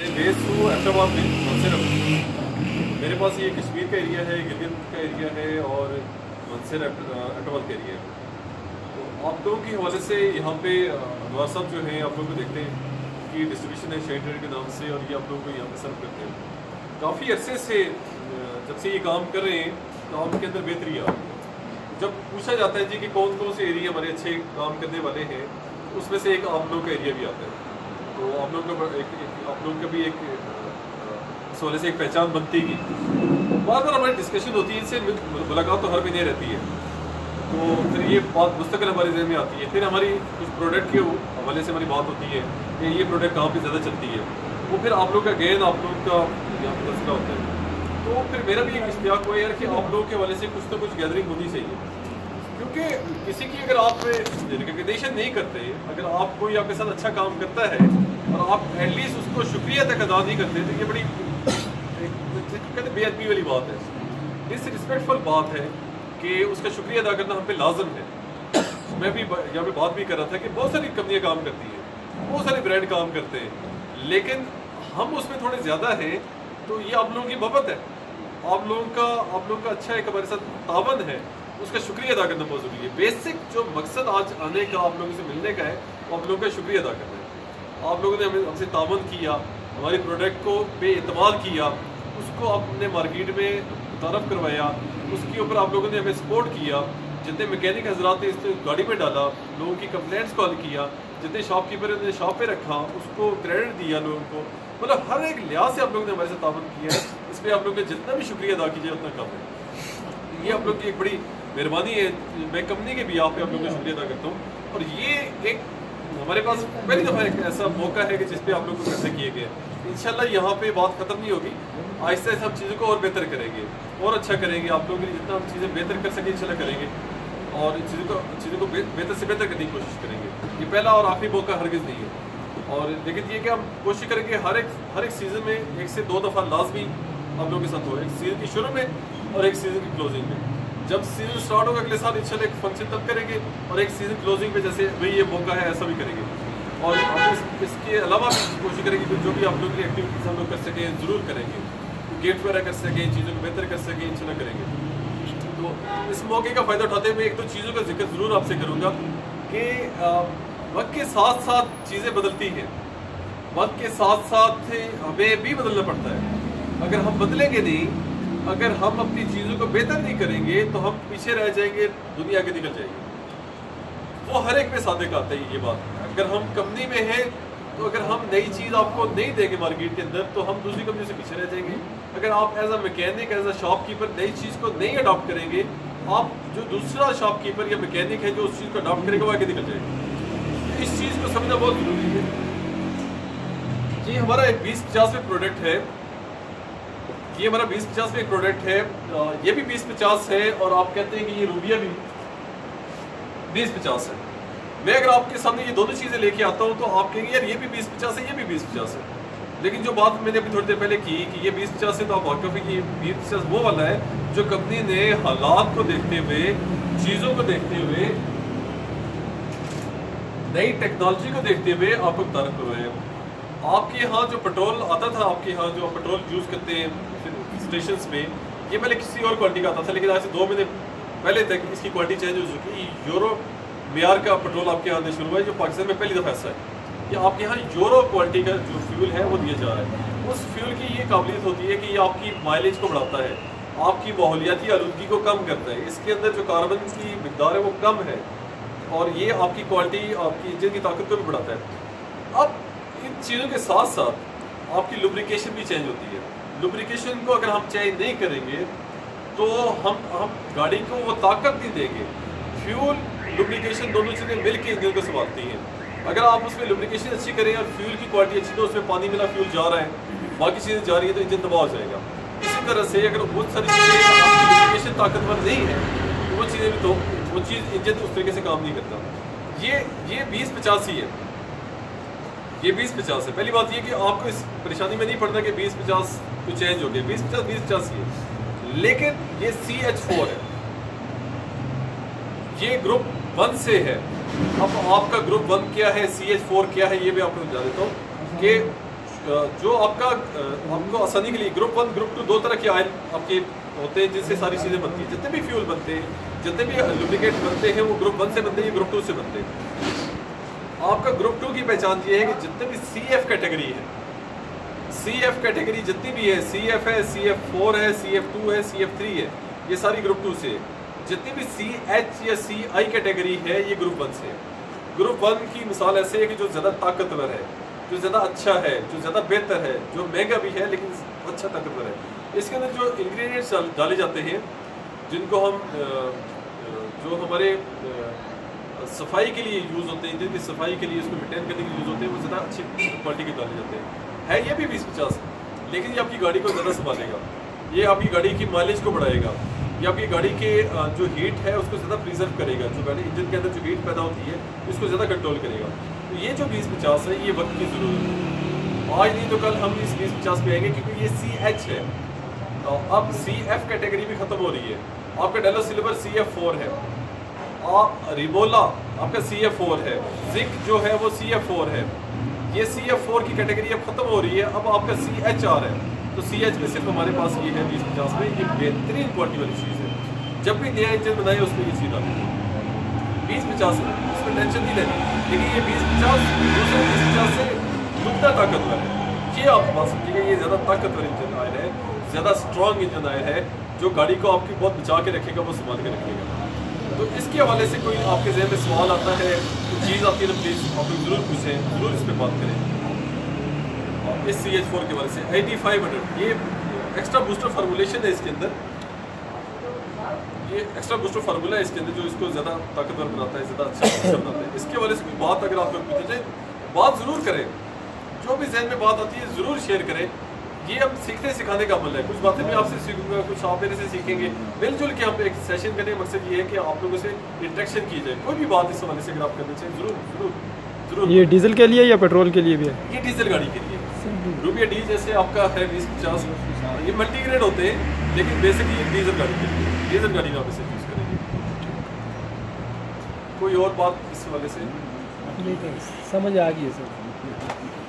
Base हूँ अहमदाबाद में मंसिरफ। मेरे पास ये कश्मीर का एरिया है, गिलगित का एरिया है और मंसिर अहमदाबाद का एरिया है। तो आप लोगों के हवाले से यहाँ पे अनवार साहब जो हैं, आप लोग को देखते हैं कि डिस्ट्रीब्यूशन है शेयर ट्रेड के नाम से, और ये आप लोगों को यहाँ पे सर्व करते हैं। काफ़ी अरसे से जब से ये काम कर रहे हैं काम के अंदर बेहतरी आ रही है। जब पूछा जाता है जी कि कौन कौन से एरिया हमारे अच्छे काम करने वाले हैं, उसमें से एक आप लोगों का एरिया भी आता है। तो आप लोगों का आप लोगों का भी एक इस वाले से एक पहचान बनती है। बार बार हमारी डिस्कशन होती है, इनसे मुलाकात तो हर महीने रहती है, तो फिर ये बात मुस्तकिल हमारे जहन में आती है। फिर हमारी कुछ प्रोडक्ट के हवाले से हमारी बात होती है कि ये प्रोडक्ट कहाँ पे ज़्यादा चलती है, वो फिर आप लोग का गेन आप लोग का यहाँ पर मसला होता है। तो फिर मेरा भी एक इश्तियाक हुआ यार कि आप लोगों के हवाले से कुछ तो कुछ गैदरिंग होनी चाहिए, क्योंकि किसी की अगर आप रिकग्निशन नहीं करते, अगर आप कोई आपके साथ अच्छा काम करता है और आप एटलीस्ट उसको शुक्रिया तक अदा नहीं करते, तो ये बड़ी कहते बेअदबी वाली बात है, डिसरिस्पेक्टफुल बात है कि उसका शुक्रिया अदा करना हम पे लाजम है। मैं भी यहाँ पे बात भी कर रहा था कि बहुत सारी कंपनियाँ काम करती हैं, बहुत सारे ब्रांड काम करते हैं, लेकिन हम उसमें थोड़े ज़्यादा हैं। तो ये आप लोगों की मोहब्बत है, आप लोगों का अच्छा एक हमारे साथ तावन है, उसका शुक्रिया अदा करना बहुत ज़रूरी है। बेसिक जो मकसद आज आने का आप लोगों से मिलने का है, वो आप लोगों का शुक्रिया अदा करना है। आप लोगों ने हमसे तावन किया, हमारे प्रोडक्ट को बेइतमाद किया, उसको आपने मार्केट में तारफ़ करवाया, उसके ऊपर आप लोगों ने हमें सपोर्ट किया। जितने मैकेनिक हजरात ने इस गाड़ी में डाला, लोगों की कंप्लेंट्स कॉल किया, जितने शॉपकीपर ने शॉप पे रखा, उसको क्रेडिट दिया लोगों को, मतलब हर एक लिहाज से आप लोगों ने हमारे साथ तावन किया है। इस पर आप लोगों ने जितना भी शुक्रिया अदा कीजिए उतना कम है। ये आप लोग की एक बड़ी मेहरबानी है, मैं कंपनी के भी आप लोगों का शुक्रिया अदा करता हूँ। और ये एक हमारे पास पहली दफ़ा एक ऐसा मौका है कि जिस पे आप लोग को खर्चे किए गए। इंशाल्लाह यहाँ पे बात ख़त्म नहीं होगी, आहिस्ता आहिस्ता हम चीज़ों को और बेहतर करेंगे और अच्छा करेंगे। आप लोगों के लिए जितना हम चीज़ें बेहतर कर सकें इंशाल्लाह करेंगे, और चीज़ों को बेहतर से बेहतर करने की कोशिश करेंगे। ये पहला और आखिरी मौका हरगिज़ नहीं है। और लेकिन ये कि हम कोशिश करेंगे हर एक सीज़न में 1 से 2 दफ़ा लाजमी आप लोगों के साथ हो, एक सीज़न की शुरू में और एक सीज़न की क्लोजिंग में। जब सीज़न स्टार्ट होगा अगले साल इंशाल्लाह एक फंक्शन तब करेंगे, और एक सीज़न क्लोजिंग में जैसे भाई ये मौका है ऐसा भी करेंगे। और हम इसके अलावा भी कोशिश करेंगे कि जो भी आप लोगों की एक्टिविटीज़ हम लोग कर सकें ज़रूर करेंगे, गेट वगैरह कर सकें, चीज़ों को बेहतर कर सकें, इंशाल्लाह करेंगे। तो इस मौके का फ़ायदा उठाते हुए एक दो चीज़ों का जिक्र ज़रूर आपसे करूँगा कि वक्त के साथ साथ चीज़ें बदलती हैं, वक्त के साथ साथ हमें भी बदलना पड़ता है। अगर हम बदलेंगे नहीं, अगर हम अपनी चीज़ों को बेहतर नहीं करेंगे, तो हम पीछे रह जाएंगे, दुनिया आगे निकल जाएगी। वो हर एक में सादिक आता है ये बात। अगर हम कंपनी में हैं, तो अगर हम नई चीज़ आपको नहीं देंगे मार्केट के अंदर, तो हम दूसरी कंपनी से पीछे रह जाएंगे। अगर आप as a mechanic, as a shopkeeper नई चीज़ को नहीं अडॉप्ट करेंगे, आप जो दूसरा शॉपकीपर या मैकेनिक है जो उस चीज़ को अडॉप्ट करेगा वो आगे निकल जाएगा। इस चीज़ को समझना बहुत ज़रूरी है। ये हमारा एक 2050 में प्रोडक्ट है, ये हमारा 2050 में एक प्रोडक्ट है, ये भी 2050 है, और आप कहते हैं कि ये रूबिया भी 2050 है। मैं अगर आपके सामने ये दोनों चीज़ें लेके आता हूँ तो आप कहेंगे यार ये भी 2050 है, ये भी 2050 है। लेकिन जो बात मैंने अभी थोड़ी देर पहले की कि ये 2050 है, तो आप वाकफ है कि ये 2050 वो वाला है जो कंपनी ने हालात को देखते हुए, चीज़ों को देखते हुए, नई टेक्नोलॉजी को देखते हुए आपको तारफ़ करवाए हैं। आपके यहाँ जो पेट्रोल आता था, आपके यहाँ जो पेट्रोल यूज़ करते हैं स्टेशंस में, ये पहले किसी और क्वालिटी का आता था, लेकिन आज से 2 महीने पहले तक इसकी क्वालिटी चेंज हो चुकी है। यूरो मेयार का पेट्रोल आपके यहाँ आने शुरू हुआ है, जो पाकिस्तान में पहली दफ़ा ऐसा है कि आपके यहाँ यूरो क्वालिटी का जो फ्यूल है वो दिया जा रहा है। उस फ्यूल की ये काबिलियत होती है कि ये आपकी माइलेज को बढ़ाता है, आपकी माहौलियाती आलूदगी को कम करता है, इसके अंदर जो कार्बन की मिकदार है वो कम है, और ये आपकी क्वालिटी, आपकी इंजन की ताकत को भी बढ़ाता है। अब इन चीज़ों के साथ साथ आपकी लुब्रिकेशन भी चेंज होती है। लुब्रिकेशन को अगर हम चेंज नहीं करेंगे तो हम गाड़ी को वो ताकत नहीं देंगे। फ्यूल लुब्रिकेशन दोनों चीज़ें मिल के इंजन को संभालती हैं। अगर आप उसमें लुब्रिकेशन अच्छी करें और फ्यूल की क्वालिटी अच्छी, तो उसमें पानी मिला फ्यूल जा रहा है, बाकी चीज़ें जा रही है, तो इंजन तबाह हो जाएगा। इसी तरह से अगर बहुत सारी चीज़ें लुब्रिकेशन ताकतवर नहीं है, तो वो चीज़ें भी, तो वो चीज़ इंजन उस तरीके से काम नहीं करता। ये 2050 ही है, ये 2050 है। पहली बात ये कि आपको इस परेशानी में नहीं पड़ना कि 2050 तो चेंज हो गया, 2050 ही है। लेकिन ये CH4 है, ये ग्रुप 1 से है। अब आपका ग्रुप 1 क्या है, CH4 क्या है, ये भी आपको समझा देता हूँ कि जो आपको आसानी के लिए ग्रुप 1 ग्रुप 2 दो तरह के ऑयल आपके होते हैं जिनसे सारी चीज़ें बनती हैं। जितने भी फ्यूल बनते हैं, जितने भी लुब्रिकेट बनते हैं वो ग्रुप 1 से बनते हैं, ग्रुप 2 से बनते हैं। आपका ग्रुप 2 की पहचान ये है कि जितने भी CF कैटेगरी है, CF कैटेगरी जितनी भी है, CF है, CF4 है, CF2 है, CF3 है, ये सारी ग्रुप 2 से। जितनी भी CH या CI कैटेगरी है ये ग्रुप 1 से। ग्रुप 1 की मिसाल ऐसे है कि जो ज़्यादा ताकतवर है, जो ज़्यादा अच्छा है, जो ज़्यादा बेहतर है, जो महंगा भी है लेकिन अच्छा ताकतवर है। इसके अंदर जो इंग्रेडिएंट्स डाले जाते हैं, जिनको हम जो हमारे सफाई के लिए यूज़ होते हैं, जिनकी सफाई के लिए उसको मेंटेन करने के लिए यूज़ होते हैं, वो ज़्यादा अच्छी क्वालिटी के डाले जाते हैं। ये भी 20-50, लेकिन ये आपकी गाड़ी को ज़्यादा संभालेगा, ये आपकी गाड़ी की माइलेज को बढ़ाएगा, ये आपकी गाड़ी के जो हीट है उसको ज़्यादा प्रिजर्व करेगा, जो गाड़ी इंजन के अंदर जो हीट पैदा होती है उसको ज़्यादा कंट्रोल करेगा। तो ये जो 20-50 है ये वक्त की ज़रूरत है। आज नहीं तो कल हम इस 20-50 पे आएंगे, क्योंकि ये CH है। अब CF कैटेगरी भी ख़त्म हो रही है। आपका डेलो सिल्वर CF4 है, रिबोला आपका CF4 है, जिंक जो है वो CF4 है। ये CF4 की कैटेगरी अब खत्म हो रही है, अब आपका CH आ रहा है। तो CH में सिर्फ हमारे पास ये है 20-50 में, ये बेहतरीन क्वालिटी वाली चीज़ है। जब भी नया इंजन बनाए उसमें ये चीज़ आती है 20-50 में, इसमें टेंशन नहीं लेनी। लेकिन ये 20-50 दूसरे 20-50 से दुगना ताकतवर है। ये आप बात समझिएगा, ये ज़्यादा ताकतवर इंजन आयल है, ज़्यादा स्ट्रॉन्ग इंजन आयल है, जो गाड़ी को आपकी बहुत बचा के रखेगा, वो संभाल के रखेगा। तो इसके हवाले से कोई आपके जहन में सवाल आता है, कोई चीज़ आती है तो प्लीज़ आप लोग ज़रूर पूछें, ज़रूर इस पर बात करें। और इस CH4 के हवाले से 8500 ये एक्स्ट्रा बूस्टर फार्मूलेशन है इसके अंदर, ये एक्स्ट्रा बूस्टर फार्मूला है इसके अंदर जो इसको ज़्यादा ताकतवर बनाता है, ज़्यादा अच्छा बनाता है। इसके हवाले से कोई बात अगर आप लोग पूछे जाए, बात ज़रूर करें, जो भी जहन में बात आती है ज़रूर शेयर करें। ये हम सीखने सिखाने का अमल है, कुछ बातें मैं आपसे सीखूंगा, कुछ आप मेरे से सीखेंगे, मिलजुल के हम एक सेशन करने का मकसद ये है कि आप लोगों से इंटरेक्शन की जाए। कोई भी बात इस हवाले से अगर आप करना चाहिए ज़रूर ज़रूर ज़रूर। ये डीजल के लिए या पेट्रोल के लिए भी है? ये डीजल गाड़ी के लिए, रूबिया डी जैसे आपका है 20-50, ये मल्टीग्रेड होते हैं, लेकिन बेसिकली डीजल गाड़ी के लिए, डीजल गाड़ी में आप इसे यूज़ करेंगे। कोई और बात इस हवाले से? समझ आ गई है सर।